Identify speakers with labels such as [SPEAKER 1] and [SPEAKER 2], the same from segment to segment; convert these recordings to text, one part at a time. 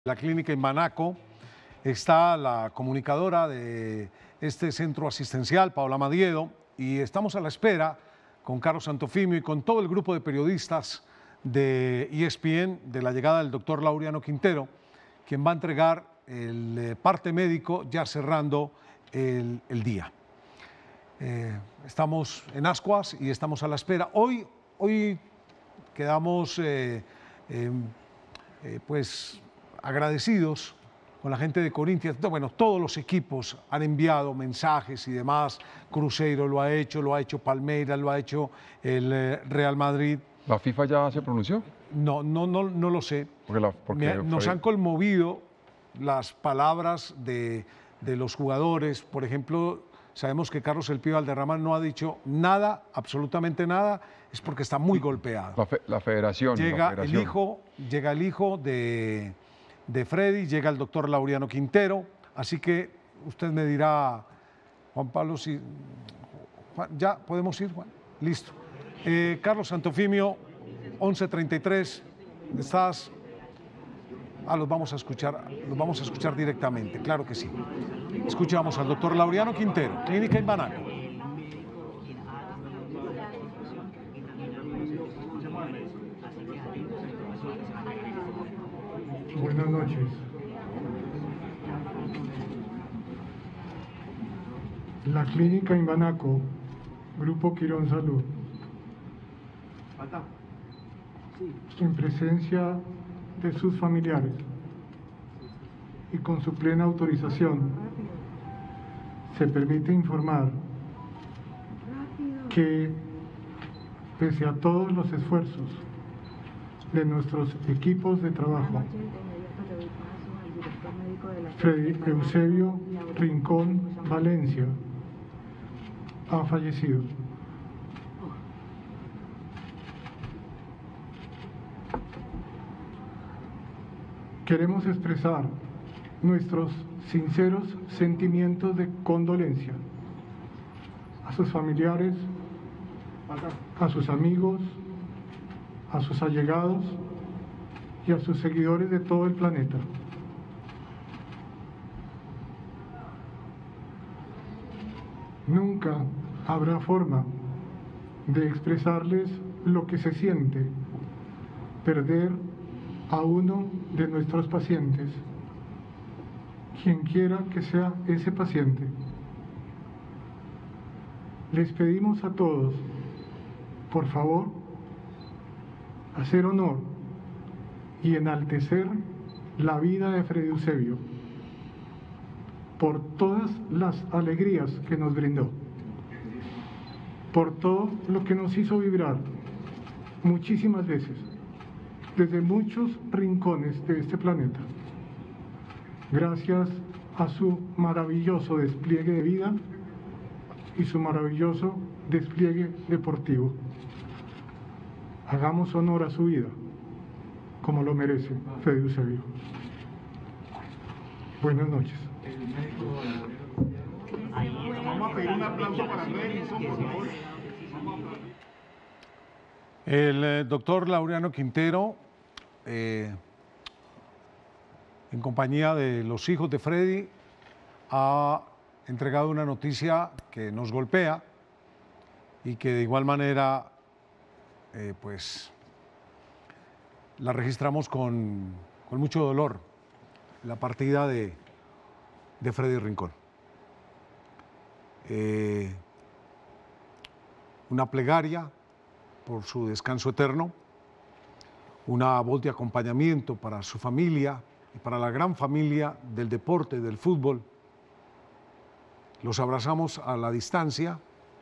[SPEAKER 1] La clínica Imbanaco, está la comunicadora de este centro asistencial, Paola Madiedo, y estamos a la espera con Carlos Santofimio y con todo el grupo de periodistas de ESPN de la llegada del doctor Laureano Quintero, quien va a entregar el parte médico ya cerrando el día. Estamos en Ascuas y estamos a la espera. Hoy quedamos pues agradecidos con la gente de Corinthians. Bueno, todos los equipos han enviado mensajes y demás. Cruzeiro lo ha hecho Palmeiras, lo ha hecho el Real Madrid.
[SPEAKER 2] ¿La FIFA ya se pronunció?
[SPEAKER 1] No lo sé. Nos han conmovido las palabras de los jugadores. Por ejemplo, sabemos que Carlos El Pío Valderrama no ha dicho nada, absolutamente nada, es porque está muy golpeado.
[SPEAKER 2] La federación.
[SPEAKER 1] Llega el hijo de Freddy, llega el doctor Laureano Quintero, así que usted me dirá, Juan Pablo, si ya podemos ir, Juan. Listo. Carlos Santofimio, 11:33, estás. Los vamos a escuchar directamente, claro que sí. Escuchamos al doctor Laureano Quintero, Clínica Imbanaco.
[SPEAKER 3] Buenas noches. La Clínica Imbanaco, Grupo Quirón Salud, en presencia de sus familiares y con su plena autorización, se permite informar que, pese a todos los esfuerzos de nuestros equipos de trabajo, Freddy Eusebio Rincón Valencia ha fallecido. Queremos expresar nuestros sinceros sentimientos de condolencia a sus familiares, a sus amigos, a sus allegados y a sus seguidores de todo el planeta. Nunca habrá forma de expresarles lo que se siente perder a uno de nuestros pacientes, quien quiera que sea ese paciente. Les pedimos a todos, por favor, hacer honor y enaltecer la vida de Freddy Eusebio por todas las alegrías que nos brindó, por todo lo que nos hizo vibrar muchísimas veces, desde muchos rincones de este planeta, gracias a su maravilloso despliegue de vida y su maravilloso despliegue deportivo. Hagamos honor a su vida, como lo merece Freddy Eusebio. Buenas noches.
[SPEAKER 4] Vamos a pedir un aplauso para Freddy, por favor.
[SPEAKER 1] El doctor Laureano Quintero, en compañía de los hijos de Freddy, ha entregado una noticia que nos golpea y que de igual manera pues la registramos con mucho dolor, la partida de Freddy Rincón. Una plegaria por su descanso eterno, una voz de acompañamiento para su familia y para la gran familia del deporte, del fútbol. Los abrazamos a la distancia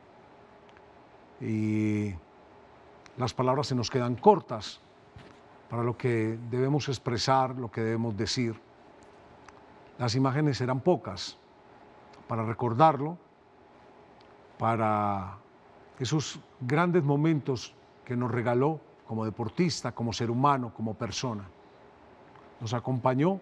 [SPEAKER 1] y las palabras se nos quedan cortas para lo que debemos expresar, lo que debemos decir. Las imágenes serán pocas para recordarlo, para esos grandes momentos que nos regaló como deportista, como ser humano, como persona. Nos acompañó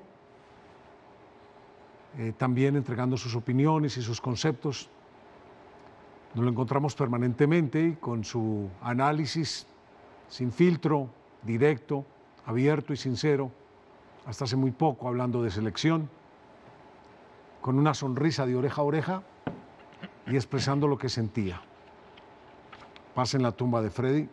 [SPEAKER 1] también entregando sus opiniones y sus conceptos. Nos lo encontramos permanentemente y con su análisis sin filtro, directo, abierto y sincero hasta hace muy poco hablando de selección, con una sonrisa de oreja a oreja y expresando lo que sentía. Paz en la tumba de Freddy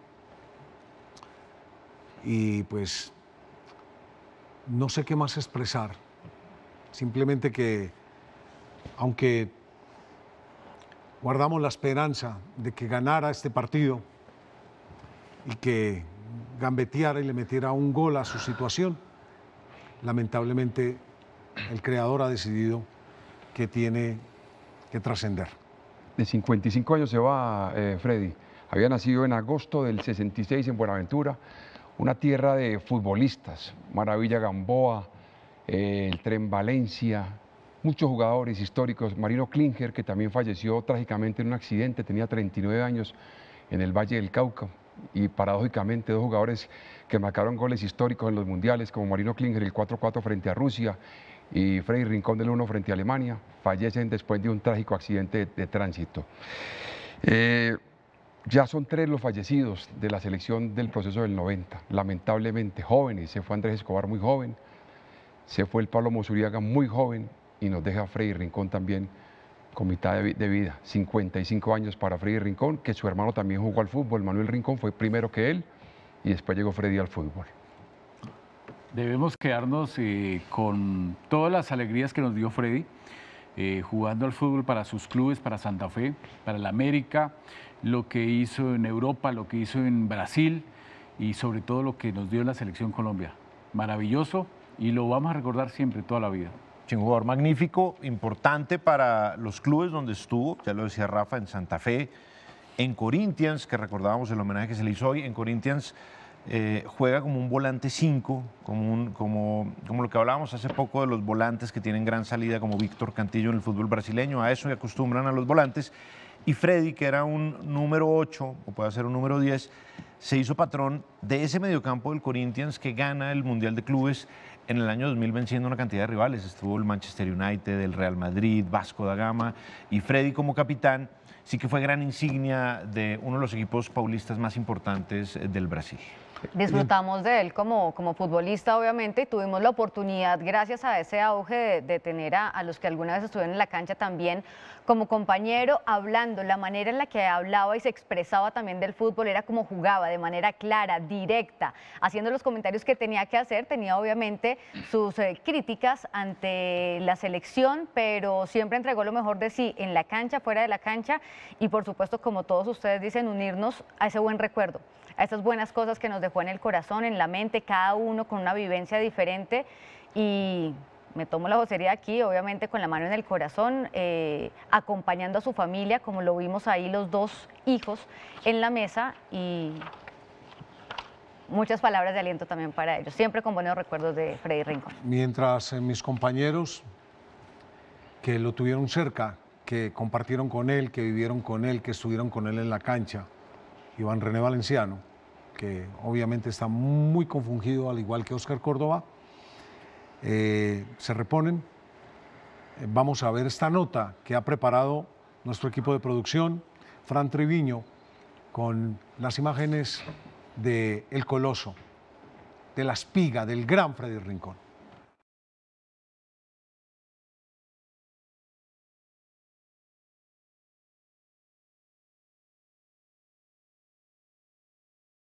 [SPEAKER 1] y pues no sé qué más expresar, simplemente que aunque guardamos la esperanza de que ganara este partido y que gambeteara y le metiera un gol a su situación, lamentablemente el creador ha decidido que tiene que trascender.
[SPEAKER 2] De 55 años se va Freddy. Había nacido en agosto del 66 en Buenaventura, una tierra de futbolistas, Maravilla Gamboa, el Tren Valencia, muchos jugadores históricos, Marino Klinger, que también falleció trágicamente en un accidente, tenía 39 años en el Valle del Cauca, y paradójicamente dos jugadores que marcaron goles históricos en los mundiales, como Marino Klinger, el 4-4 frente a Rusia, y Freddy Rincón del 1 frente a Alemania, fallecen después de un trágico accidente de tránsito. Ya son 3 los fallecidos de la selección del proceso del 90, lamentablemente jóvenes. Se fue Andrés Escobar muy joven, se fue el Pablo Mozuriaga muy joven y nos deja Freddy Rincón también con mitad de vida. 55 años para Freddy Rincón, que su hermano también jugó al fútbol. Manuel Rincón fue primero que él y después llegó Freddy al fútbol.
[SPEAKER 5] Debemos quedarnos con todas las alegrías que nos dio Freddy, jugando al fútbol para sus clubes, para Santa Fe, para el América, lo que hizo en Europa, lo que hizo en Brasil y sobre todo lo que nos dio en la Selección Colombia. Maravilloso y lo vamos a recordar siempre, toda la vida.
[SPEAKER 6] Sí, un jugador magnífico, importante para los clubes donde estuvo, ya lo decía Rafa, en Santa Fe, en Corinthians, que recordábamos el homenaje que se le hizo hoy, en Corinthians juega como un volante 5, como lo que hablábamos hace poco de los volantes que tienen gran salida, como Víctor Cantillo en el fútbol brasileño, a eso se acostumbran a los volantes. Y Freddy, que era un número 8, o puede ser un número 10, se hizo patrón de ese mediocampo del Corinthians que gana el Mundial de Clubes en el año 2000 venciendo una cantidad de rivales. Estuvo el Manchester United, el Real Madrid, Vasco da Gama, y Freddy como capitán sí que fue gran insignia de uno de los equipos paulistas más importantes del Brasil.
[SPEAKER 7] Disfrutamos de él como futbolista, obviamente, y tuvimos la oportunidad, gracias a ese auge, de tener a los que alguna vez estuvieron en la cancha también como compañero, hablando. La manera en la que hablaba y se expresaba también del fútbol era como jugaba, de manera clara, directa, haciendo los comentarios que tenía que hacer. Tenía obviamente sus críticas ante la selección, pero siempre entregó lo mejor de sí en la cancha, fuera de la cancha, y por supuesto, como todos ustedes dicen, unirnos a ese buen recuerdo, a esas buenas cosas que nos dejó en el corazón, en la mente, cada uno con una vivencia diferente. Y me tomo la vocería aquí, obviamente con la mano en el corazón, acompañando a su familia, como lo vimos ahí, los 2 hijos en la mesa, y muchas palabras de aliento también para ellos, siempre con buenos recuerdos de Freddy Rincón.
[SPEAKER 1] Mientras mis compañeros que lo tuvieron cerca, que compartieron con él, que vivieron con él, que estuvieron con él en la cancha, Iván René Valenciano, que obviamente está muy confundido, al igual que Óscar Córdoba, se reponen. Vamos a ver esta nota que ha preparado nuestro equipo de producción, Fran Triviño, con las imágenes de El Coloso, de la espiga, del gran Freddy Rincón.